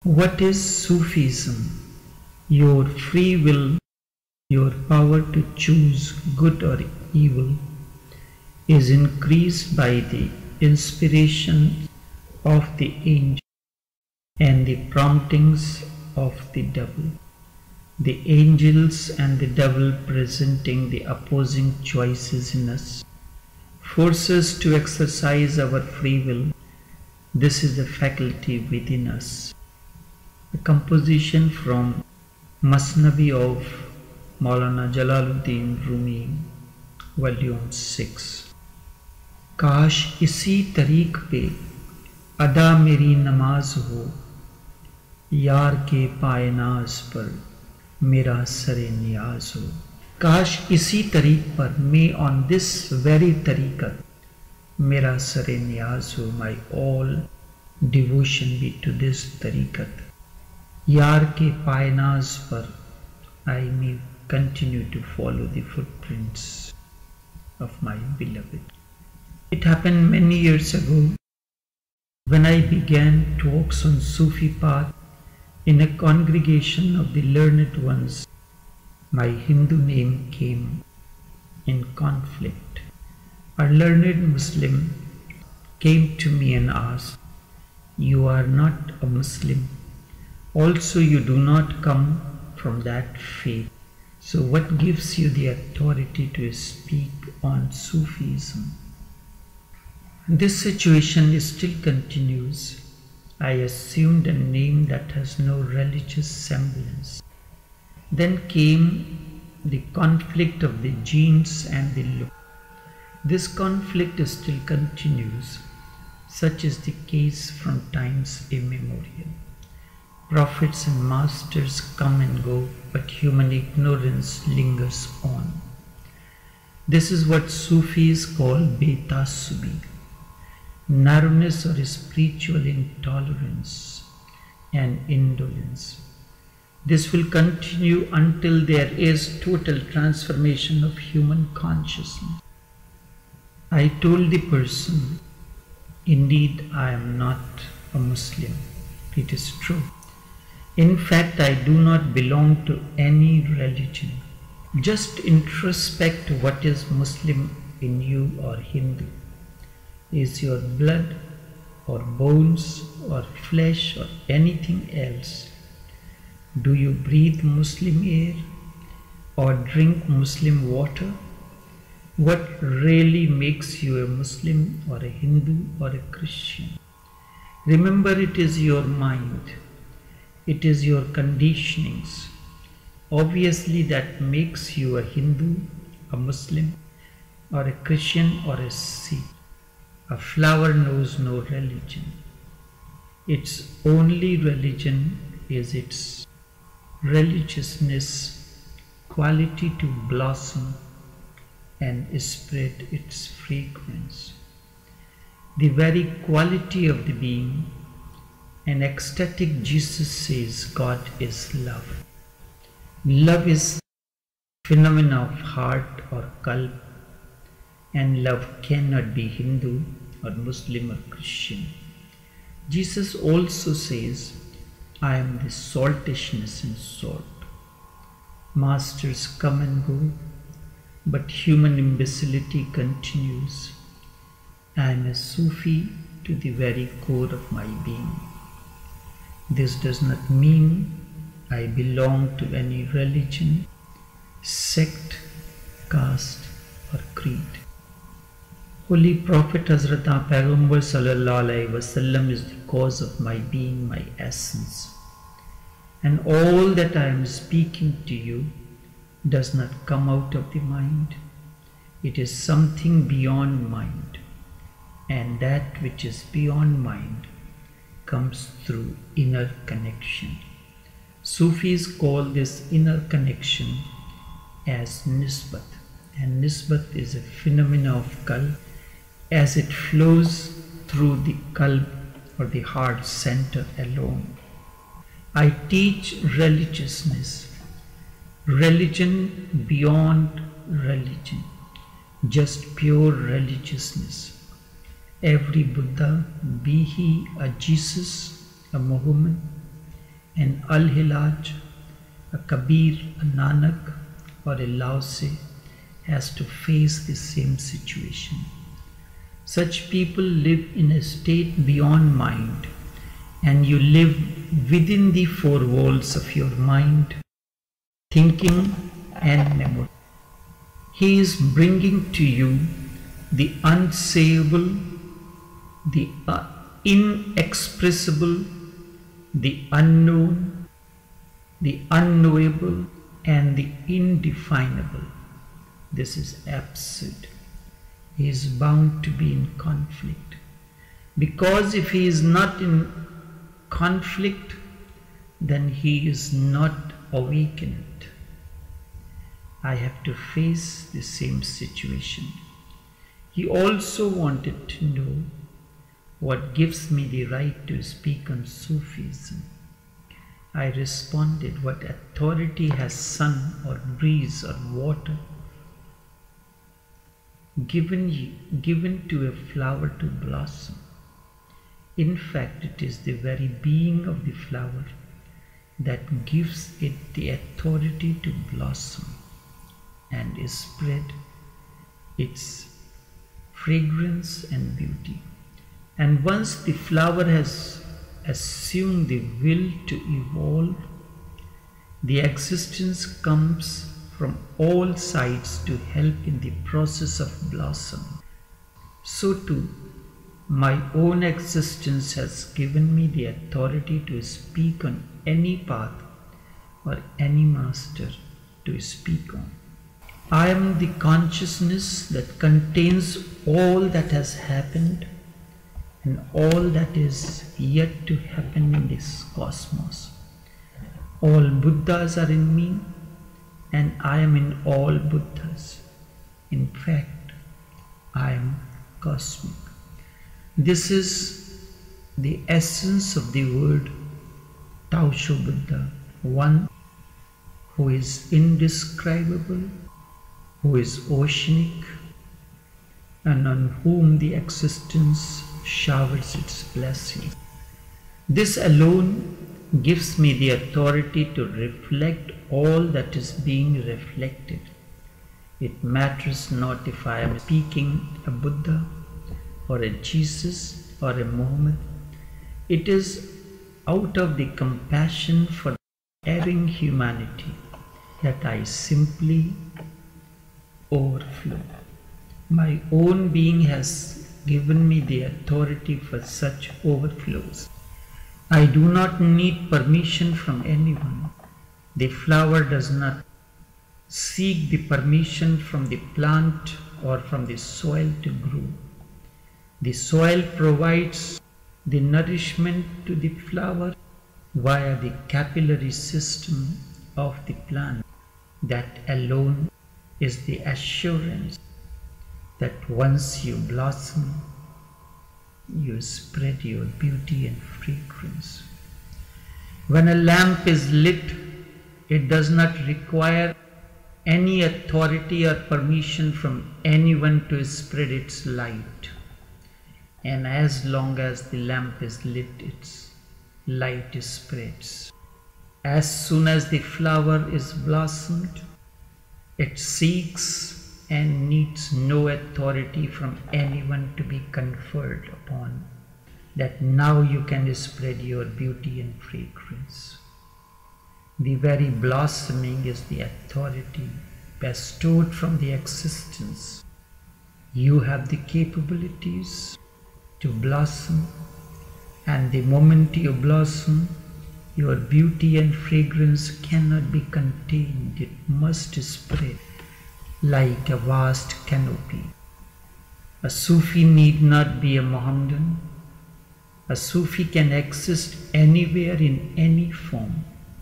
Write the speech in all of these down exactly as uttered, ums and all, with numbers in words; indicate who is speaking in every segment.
Speaker 1: What is Sufism? Your free will, your power to choose good or evil, is increased by the inspiration of the angel and the promptings of the devil. The angels and the devil presenting the opposing choices in us force us to exercise our free will. This is the faculty within us. The composition from Masnavi of Maulana Jalaluddin Rumi, Volume six. काश इसी तरीक पे अदा मेरी नमाज हो, यार के पाए नाज पर मेरा सरे नियाज हो. काश इसी तरीक पर, may on this very tariqat, मेरा सरे नियाज हो, my all devotion be to this tariqat. यार के पाए नाज पर, I may continue to follow the footprints of my beloved. It happened many years ago when I began talks on Sufi path in a congregation of the learned ones. My Hindu name came in conflict. A learned Muslim came to me and asked, "You are not a Muslim. Also, you do not come from that faith. So what gives you the authority to speak on Sufism?" This situation still continues. I assumed a name that has no religious semblance. Then came the conflict of the genes and the look. This conflict still continues. Such is the case from times immemorial. Prophets and masters come and go, but human ignorance lingers on. This is what Sufis call betasubi, narrowness or spiritual intolerance and indolence. This will continue until there is total transformation of human consciousness. I told the person, "Indeed, I am not a Muslim. It is true. In fact, I do not belong to any religion. Just introspect what is Muslim in you or Hindu. Is your blood or bones or flesh or anything else? Do you breathe Muslim air or drink Muslim water? What really makes you a Muslim or a Hindu or a Christian? Remember, it is your mind. It is your conditionings. Obviously, that makes you a Hindu, a Muslim, or a Christian or a Sikh. A flower knows no religion. Its only religion is its religiousness, quality to blossom and spread its fragrance. The very quality of the being. An ecstatic Jesus says God is love. Love is phenomena of heart or qalb, and love cannot be Hindu or Muslim or Christian. Jesus also says, "I am the saltishness in salt." Masters come and go, but human imbecility continues. I am a Sufi to the very core of my being. This does not mean I belong to any religion, sect, caste or creed. Holy Prophet Hazrat Payghambar Sallallahu Alaihi Wasallam is the cause of my being, my essence. And all that I am speaking to you does not come out of the mind. It is something beyond mind. And that which is beyond mind comes through inner connection. Sufis call this inner connection as nisbat, and nisbat is a phenomena of qalb as it flows through the qalb or the heart center alone. I teach religiousness, religion beyond religion, just pure religiousness. Every Buddha, be he a Jesus, a Muhammad, an Al-Hilaj, a Kabir, a Nanak, or a Lao Tse has to face the same situation. Such people live in a state beyond mind, and you live within the four walls of your mind, thinking and memory. He is bringing to you the unsayable, the inexpressible, the unknown, the unknowable, and the indefinable. This is absurd. He is bound to be in conflict, because if he is not in conflict, then he is not awakened. I have to face the same situation. He also wanted to know what gives me the right to speak on Sufism. I responded, what authority has sun or breeze or water given, you, given to a flower to blossom? In fact, it is the very being of the flower that gives it the authority to blossom and spread its fragrance and beauty. And once the flower has assumed the will to evolve, the existence comes from all sides to help in the process of blossom. So too, my own existence has given me the authority to speak on any path or any master to speak on. I am the consciousness that contains all that has happened and all that is yet to happen in this cosmos. All Buddhas are in me, and I am in all Buddhas. In fact, I am cosmic. This is the essence of the word Taosho Buddha, one who is indescribable, who is oceanic, and on whom the existence showers its blessing. This alone gives me the authority to reflect all that is being reflected. It matters not if I am speaking a Buddha or a Jesus or a Muhammad. It is out of the compassion for erring humanity that I simply overflow. My own being has given me the authority for such overflows. I do not need permission from anyone. The flower does not seek the permission from the plant or from the soil to grow. The soil provides the nourishment to the flower via the capillary system of the plant. That alone is the assurance that once you blossom, you spread your beauty and fragrance. When a lamp is lit, it does not require any authority or permission from anyone to spread its light. And as long as the lamp is lit, its light spreads. As soon as the flower is blossomed, it seeks and needs no authority from anyone to be conferred upon, that now you can spread your beauty and fragrance. The very blossoming is the authority bestowed from the existence. You have the capabilities to blossom, and the moment you blossom, your beauty and fragrance cannot be contained. It must spread like a vast canopy. A Sufi need not be a Mohammedan. A Sufi can exist anywhere in any form.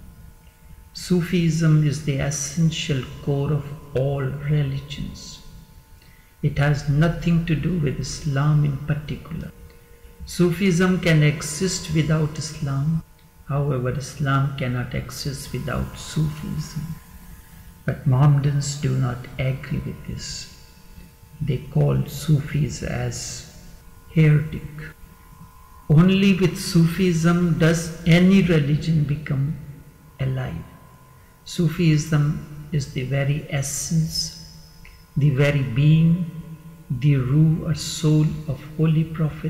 Speaker 1: Sufism is the essential core of all religions. It has nothing to do with Islam in particular. Sufism can exist without Islam. However, Islam cannot exist without Sufism. But Mohammedans do not agree with this. They call Sufis as heretic. Only with Sufism does any religion become alive. Sufism is the very essence, the very being, the ruh or soul of Holy Prophet.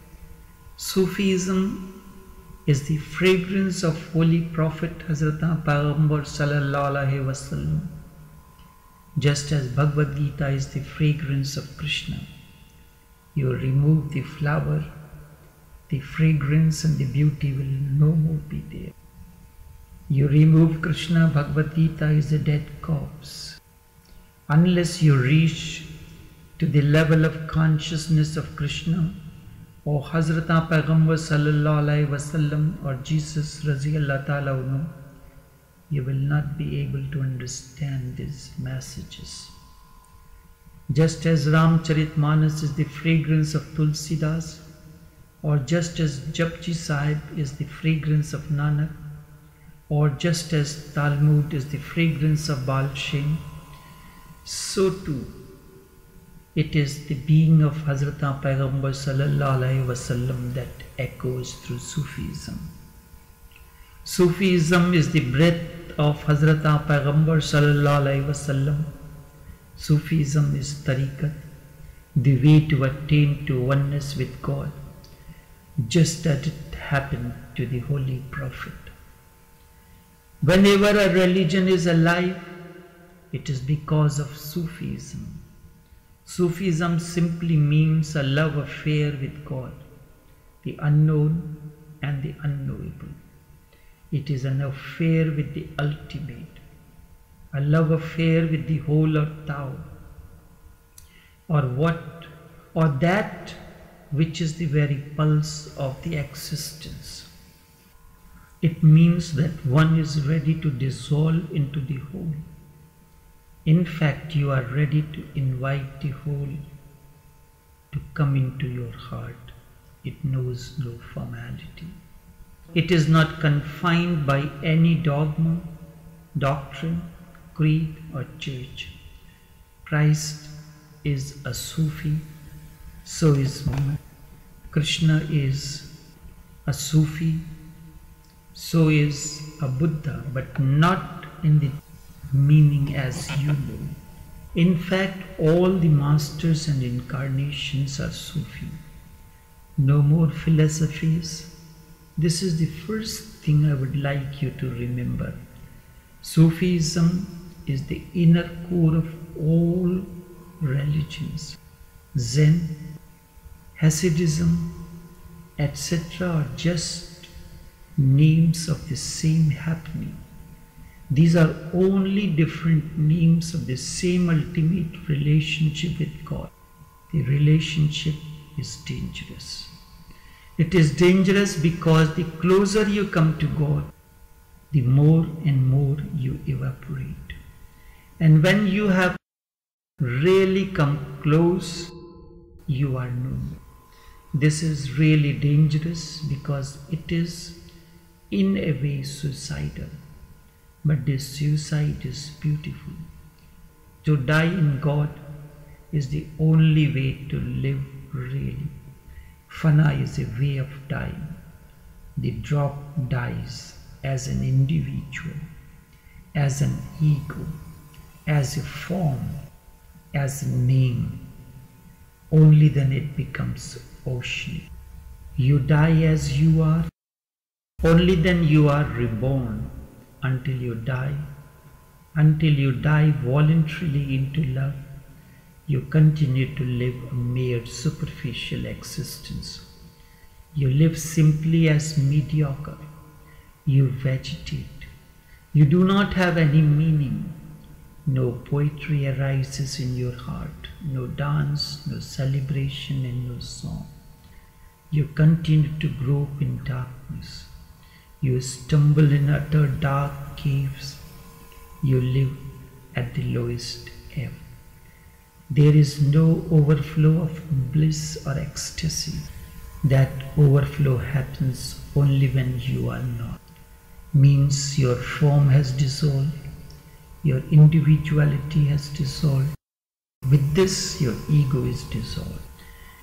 Speaker 1: Sufism is the fragrance of Holy Prophet Hazrat Payghambar Sallallahu Alaihi Wasallam, just as Bhagavad Gita is the fragrance of Krishna. You remove the flower, the fragrance and the beauty will no more be there. You remove Krishna, Bhagavad Gita is a dead corpse. Unless you reach to the level of consciousness of Krishna or Hazrat Payghambar Sallallahu Alaihi Wasallam or Jesus Raziyallahu Ta'ala Anhu, you will not be able to understand these messages. Just as Ramcharitmanas is the fragrance of Tulsidas, or just as Japji Sahib is the fragrance of Nanak, or just as Talmud is the fragrance of Bal Shem, so too it is the being of Hazrat Payghambar Sallallahu Alaihi Wasallam that echoes through Sufism. Sufism is the breath of Hazrat Payghambar Sallallahu Alaihi Wasallam. Sufism is tariqat, the way to attain to oneness with God, just as it happened to the Holy Prophet. Whenever a religion is alive, it is because of Sufism. Sufism simply means a love affair with God, the unknown and the unknowable. It is an affair with the ultimate, a love affair with the whole or Tao, or what, or that which is the very pulse of the existence. It means that one is ready to dissolve into the whole. In fact, you are ready to invite the whole to come into your heart. It knows no formality. It is not confined by any dogma, doctrine, creed or church. Christ is a Sufi, so is Muhammad. Krishna is a Sufi, so is a Buddha, but not in the meaning as you know. In fact, all the masters and incarnations are Sufi. No more philosophies. This is the first thing I would like you to remember. Sufism is the inner core of all religions. Zen, Hasidism, et cetera are just names of the same happening. These are only different names of the same ultimate relationship with God. The relationship is dangerous. It is dangerous because the closer you come to God, the more and more you evaporate. And when you have really come close, you are no more. This is really dangerous because it is in a way suicidal. But this suicide is beautiful. To die in God is the only way to live really. Fana is a way of dying. The drop dies as an individual, as an ego, as a form, as a name. Only then it becomes ocean. You die as you are. Only then you are reborn. Until you die, until you die voluntarily into love, you continue to live a mere superficial existence. You live simply as mediocre. You vegetate. You do not have any meaning. No poetry arises in your heart, no dance, no celebration, and no song. You continue to grope in darkness. You stumble in utter dark caves. You live at the lowest ebb. There is no overflow of bliss or ecstasy. That overflow happens only when you are not. Means your form has dissolved, your individuality has dissolved. With this, your ego is dissolved.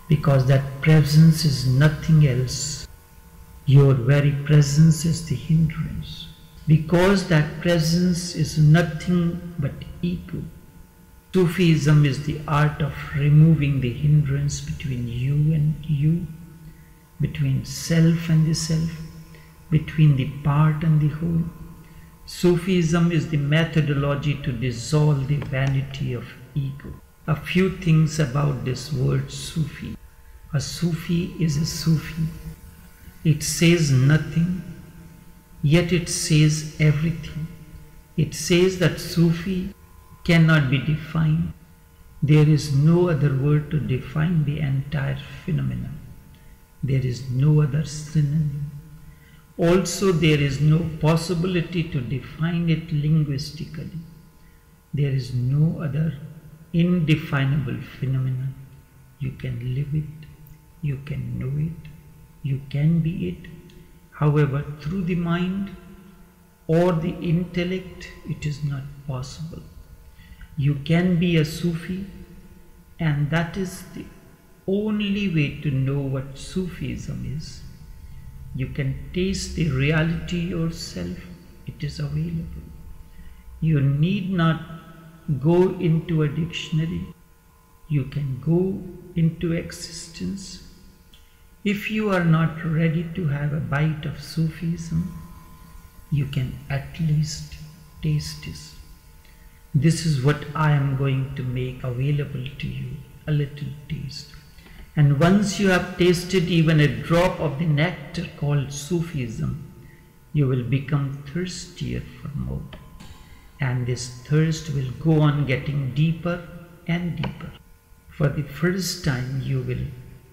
Speaker 1: because that presence is nothing else. Your very presence is the hindrance. Because that presence is nothing but ego. Sufism is the art of removing the hindrance between you and you, between self and the self, between the part and the whole. Sufism is the methodology to dissolve the vanity of ego. A few things about this word Sufi. A Sufi is a Sufi. It says nothing, yet it says everything. It says that Sufi cannot be defined. There is no other word to define the entire phenomenon. There is no other synonym. Also, there is no possibility to define it linguistically. There is no other indefinable phenomenon. You can live it, you can know it, you can be it. However, through the mind or the intellect, it is not possible. You can be a Sufi, and that is the only way to know what Sufism is. You can taste the reality yourself. It is available. You need not go into a dictionary. You can go into existence. If you are not ready to have a bite of Sufism, you can at least taste this. This is what I am going to make available to you, a little taste. And once you have tasted even a drop of the nectar called Sufism, you will become thirstier for more. And this thirst will go on getting deeper and deeper. For the first time, you will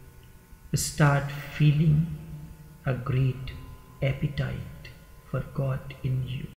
Speaker 1: start feeling a great appetite for God in you.